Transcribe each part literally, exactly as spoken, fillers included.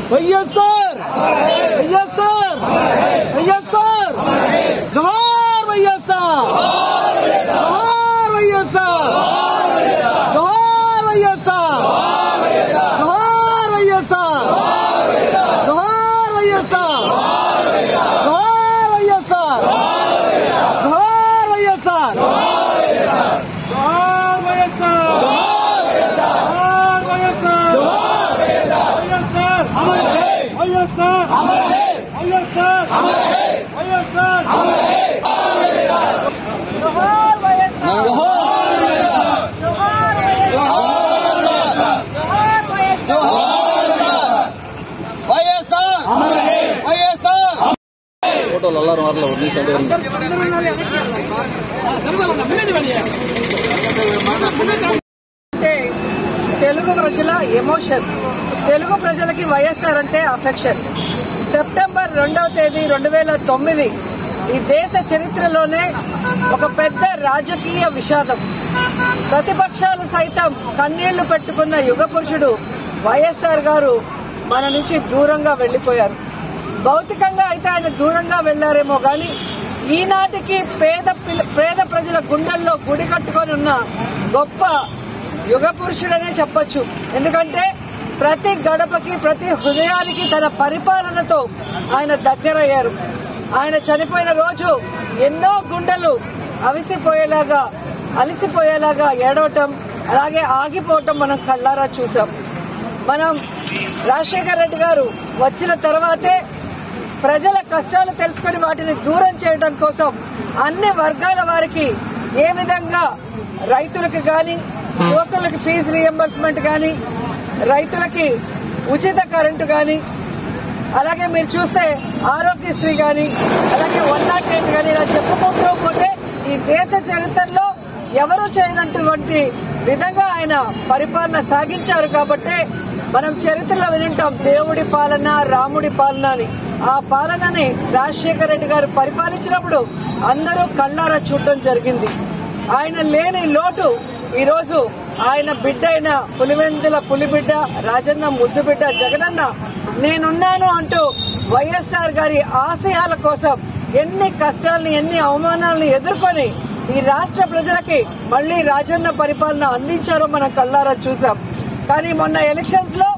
వైఎస్ఆర్ వైఎస్ఆర్ వైఎస్ఆర్ జోహార్ వైఎస్ఆర్ జోహార్ వైఎస్ఆర్ జోహార్ వైఎస్ఆర్ జోహార్ వైఎస్ఆర్ జోహార్ వైఎస్ఆర్ జోహార్ వైఎస్ఆర్ జోహార్ వైఎస్ఆర్ జోహార్ వైఎస్ఆర్ వైఎస్ఆర్ వైఎస్ఆర్ వైఎస్ఆర్ జోహార్ వైఎస్ఆర్ ఫోటోలు అల్లారు వారిలో అంటే తెలుగు ప్రజల ఎమోషన్, తెలుగు ప్రజలకి వైఎస్ఆర్ అంటే అఫెక్షన్. సెప్టెంబర్ రెండవ తేదీ రెండు వేల తొమ్మిది ఈ దేశ చరిత్రలోనే ఒక పెద్ద రాజకీయ విషాదం. ప్రతిపక్షాలు సైతం కన్నీళ్లు పెట్టుకున్న యుగ పురుషుడు వైఎస్ఆర్ గారు మన నుంచి దూరంగా వెళ్లిపోయారు. భౌతికంగా అయితే ఆయన దూరంగా వెళ్లారేమో గాని ఈనాటికి పేద పేద ప్రజల గుండెల్లో గుడి కట్టుకొని ఉన్న గొప్ప యుగ పురుషుడనే చెప్పొచ్చు. ఎందుకంటే ప్రతి గడపకి ప్రతి హృదయానికి తన పరిపాలనతో ఆయన దగ్గరయ్యారు. ఆయన చనిపోయిన రోజు ఎన్నో గుండెలు అవిసిపోయేలాగా అలిసిపోయేలాగా ఏడవటం, అలాగే ఆగిపోవటం మనం కళ్ళారా చూసాం. మనం రాజశేఖర రెడ్డి గారు వచ్చిన తర్వాతే ప్రజల కష్టాలు తెలుసుకుని వాటిని దూరం చేయడం కోసం అన్ని వర్గాల వారికి ఏ విధంగా రైతులకు గాని, యువకులకి ఫీజు రీఎంబర్స్మెంట్ గాని, రైతులకి ఉచిత కరెంటు గాని, అలాగే మీరు చూస్తే ఆరోగ్యశ్రీ గాని, అలాగే వన్ నాట్ ఎయిట్ గాని ఇలా చెప్పుకుంటూ పోతే ఈ దేశ చరిత్రలో ఎవరూ చేయనటువంటి విధంగా ఆయన పరిపాలన సాగించారు. కాబట్టి మనం చరిత్రలో వింటాం దేవుడి పాలన, రాముడి పాలన అని. ఆ పాలనని రాజశేఖర రెడ్డి గారు పరిపాలించినప్పుడు అందరూ కళ్ళారా చూడటం జరిగింది. ఆయన లేని లోటు ఈ రోజు ఆయన బిడ్డ అయిన పులివెందుల పులిబిడ్డ, రాజన్న ముద్దు బిడ్డ జగనన్న నేనున్నాను అంటూ వైఎస్ఆర్ గారి ఆశయాల కోసం ఎన్ని కష్టాలను ఎన్ని అవమానాలను ఎదుర్కొని ఈ రాష్ట్ర ప్రజలకి మళ్లీ రాజన్న పరిపాలన అందించారో మనం కళ్ళారా చూసాం. కానీ మొన్న ఎలక్షన్స్ లో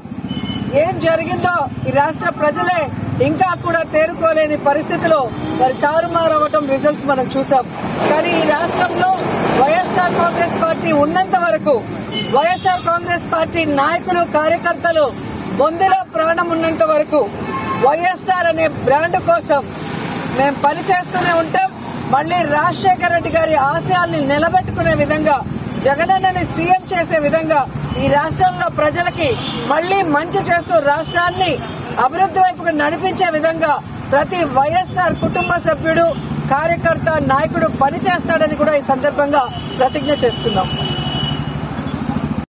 ఏం జరిగిందో ఈ రాష్ట్ర ప్రజలే ఇంకా కూడా తేరుకోలేని పరిస్థితిలో మరి తారుమారవటం రిజల్ట్స్ మనం చూసాం. కానీ ఈ రాష్ట్రంలో వైఎస్ఆర్ కాంగ్రెస్ పార్టీ ఉన్నంత వరకు, వైఎస్ఆర్ కాంగ్రెస్ పార్టీ నాయకులు కార్యకర్తలు బొందిలో ప్రాణం ఉన్నంత వరకు వైఎస్ఆర్ అనే బ్రాండ్ కోసం మేము పనిచేస్తూనే ఉంటాం. మళ్లీ రాజశేఖర రెడ్డి గారి ఆశయాల్ని నిలబెట్టుకునే విధంగా, జగనన్నని సీఎం చేసే విధంగా ఈ రాష్ట్రంలో ప్రజలకి మళ్లీ మంచి చేస్తూ రాష్ట్రాన్ని అభివృద్ధి వైపుకు నడిపించే విధంగా ప్రతి వైఎస్ఆర్ కుటుంబ సభ్యుడు, కార్యకర్త, నాయకుడు పనిచేస్తాడని కూడా ఈ సందర్భంగా ప్రతిజ్ఞ చేస్తున్నాం.